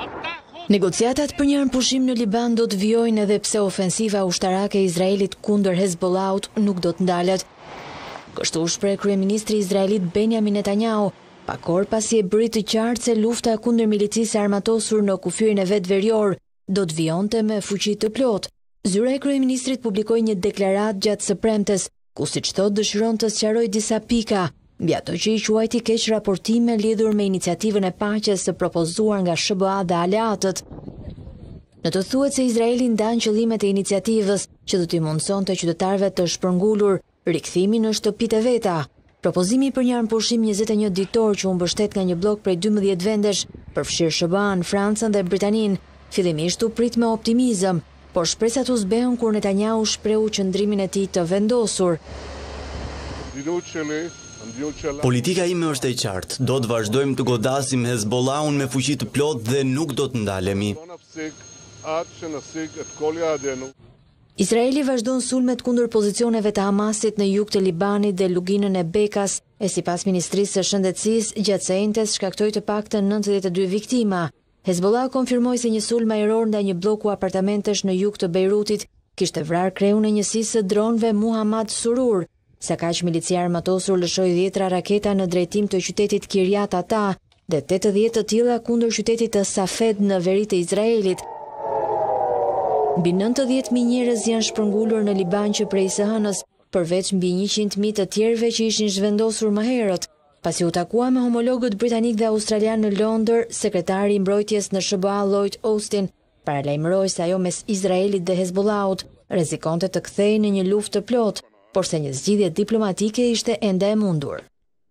Negociatat për një pushim në Liban do të vijojnë edhe pse ofensiva ushtarake e Izraelit kundër Hezbollahut nuk do të ndalet. Kështu shpreh kryeministri izraelit Benjamin Netanyahu, pak orë pasi e bëri të qartë se lufta kundër milicisë armatosur në kufirin e vet verior do të vijonte me fuqi të plotë. Zyra e kryeministrit publikoi një deklaratë gjatë së premtes, ku siç thotë dëshiron të sqarojë disa pika mbi ato që i quajti keq raportime lidhur me iniciativën e paqes së propozuar nga SBA dhe aleatët. Në të thuhet se Izraeli ndan qëllimet e iniciativës që do t'i mundsonte qytetarëve të shpërngulur rikthimin në shtëpitë e veta. Propozimi për një armpushim 21 ditor që u mbështet nga një blok prej 12 vendesh, përfshirë SBA-n, Francën dhe Britaninë, fillimisht u prit me optimizëm, por shpresat u zbehën kur Netanyahu shprehu qëndrimin e tij të vendosur. Politika ime është e qartë, do të vazhdojmë të godasim Hezbollahun me fuqi të plotë dhe nuk do të ndalemi. Izraeli vazhdon sulmet kundër pozicioneve të Hamasit në jug të Libanit dhe luginën e Bekas, e sipas Ministrisë së Shëndetësisë, gjatë së entes shkaktoi të paktën 92 viktima. Hezbollah konfirmoi se një sulm ajror ndaj një bloku apartamentesh në jug të Beirutit kishte vrarë kreun e njësisë së dronëve Muhammad Surur. Sa kaq milicia armatosur lëshoi 10 raketa në drejtim të qytetit Kiryat Ata dhe 80 të tilla kundër qytetit të Safed në veri të Izraelit. Mbi 90.000 njerëz janë shpërngulur në Liban që prej së hënës, përveç mbi 100.000 të tjerëve që ishin zhvendosur më herët. Pasi u takua me homologët britanik dhe australian në Londër, sekretari i mbrojtjes në SBA Lloyd Austin paralajmëroi se ajo mes Izraelit dhe Hezbollahut rrezikonte të kthehej në një luftë të plotë, por se një zgjidhje diplomatike ishte ende e mundur.